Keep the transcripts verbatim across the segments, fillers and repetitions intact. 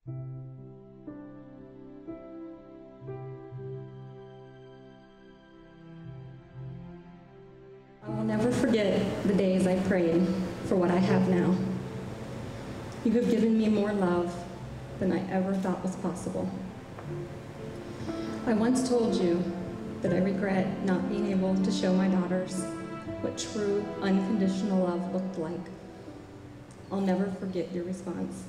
I will never forget the days I prayed for what I have now. You have given me more love than I ever thought was possible. I once told you that I regret not being able to show my daughters what true unconditional love looked like. I'll never forget your response.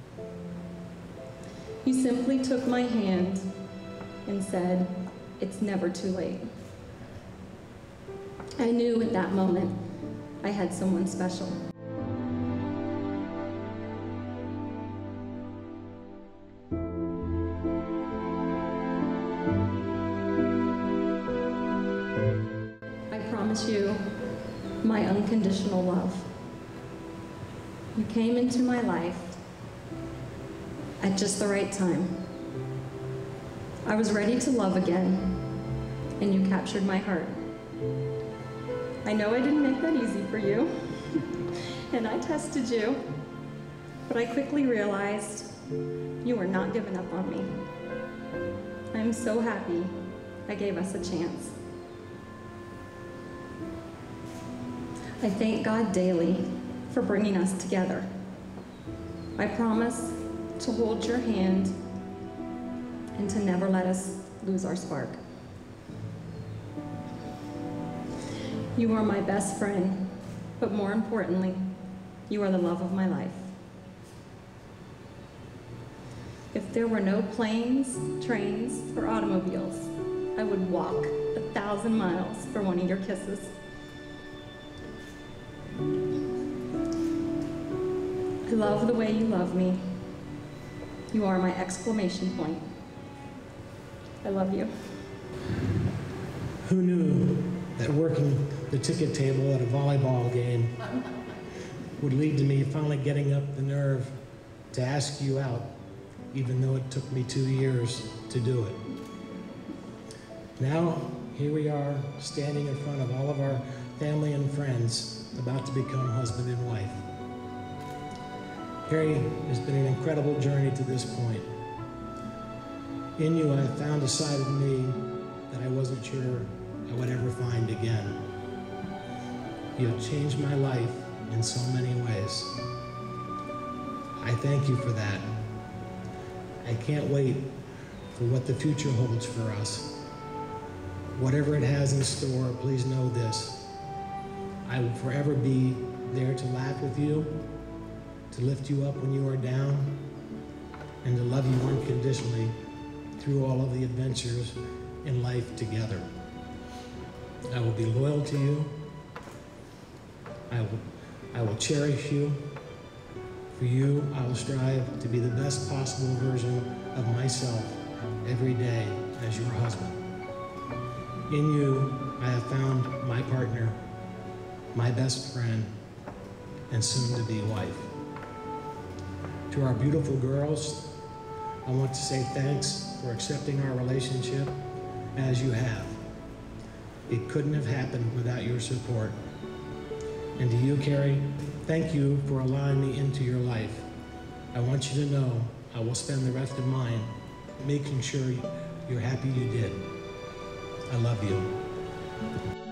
You simply took my hand and said, "It's never too late." I knew at that moment I had someone special. I promise you my unconditional love. You came into my life at just the right time. I was ready to love again, and you captured my heart. I know I didn't make that easy for you, and I tested you, but I quickly realized you were not giving up on me. I'm so happy I gave us a chance. I thank God daily for bringing us together. I promise to hold your hand and to never let us lose our spark. You are my best friend, but more importantly, you are the love of my life. If there were no planes, trains, or automobiles, I would walk a thousand miles for one of your kisses. I love the way you love me. You are my exclamation point. I love you. Who knew that working the ticket table at a volleyball game would lead to me finally getting up the nerve to ask you out, even though it took me two years to do it. Now, here we are, standing in front of all of our family and friends, about to become husband and wife. Harry, has been an incredible journey to this point. In you, I have found a side of me that I wasn't sure I would ever find again. You have changed my life in so many ways. I thank you for that. I can't wait for what the future holds for us. Whatever it has in store, please know this. I will forever be there to laugh with you, to lift you up when you are down, and to love you unconditionally through all of the adventures in life together. I will be loyal to you. I will, I will cherish you. For you, I will strive to be the best possible version of myself every day as your husband. In you, I have found my partner, my best friend, and soon-to-be wife. To our beautiful girls, I want to say thanks for accepting our relationship as you have. It couldn't have happened without your support. And to you, Carrie, thank you for allowing me into your life. I want you to know I will spend the rest of mine making sure you're happy you did. I love you.